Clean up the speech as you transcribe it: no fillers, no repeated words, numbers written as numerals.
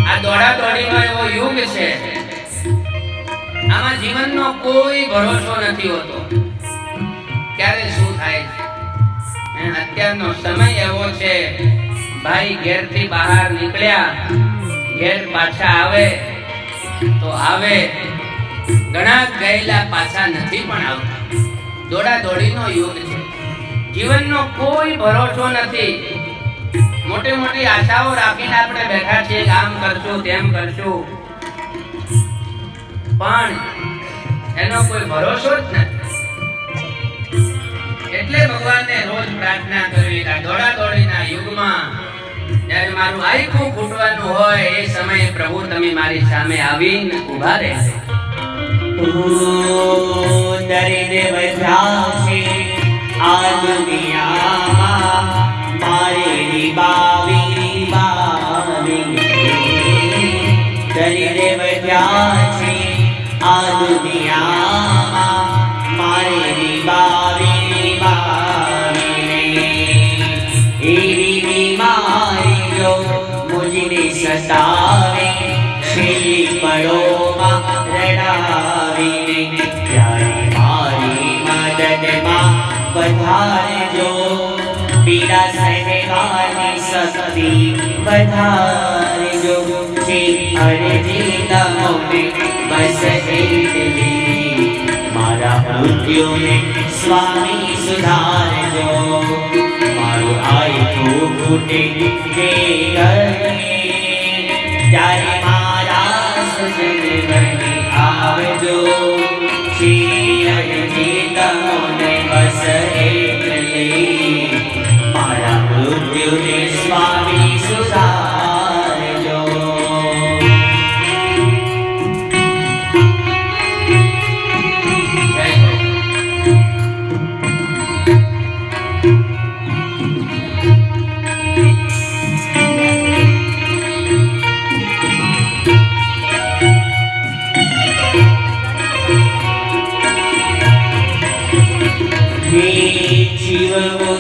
આ દોડા દોડીનો એવો યુગ છે, આમાં જીવનનો કોઈ ભરોસો નથી હોતો, ક્યારે શું થાય છે। અત્યારનો સમય એવો છે, ભાઈ ઘેરથી બહાર નીકળ્યા, ઘેર પાછા આવે તો આવે, ઘણા ગયેલા પાછા નથી પણ આવતા। દોડા દોડીનો યુગ છે, જીવનનો કોઈ ભરોસો નથી। મોટી મોટી આશાઓ રાખીને આપણે બેઠા છીએ, આમ કરશું તેમ કરશું, પણ એનો કોઈ ભરોસો જ નથી। એટલે ભગવાનને રોજ પ્રાર્થના કરવી કે દોડા દોડીના યુગમાં જ્યારે મારું આખું ફૂટવાનું હોય એ સમયે પ્રભુ તમે મારી સામે આવીને ઊભા રહેજો। દરિદ્ર બધાશે આ દુનિયામાં મારે રીબાવી દરિદ્ર બધાશે આ દુનિયામાં મારે રીબાવી એવી બીમારી જો મુझे સતાવે છેલ્લી પળોમાં રડાવીને ત્યારે મારી મદદમાં વધારજો પીડા સહેવાની શક્તિ વધારજો જે અરજી તમને બસ એટલી મારા મૃત્યુને સ્વામી સુધારજો મારું આયુ ફૂટે જે ત્યારે મારા સજન બની આવજો શ્રી તમને બસ એટલી મારા મૃત્યુને સ્વામી સુધારજો। जीव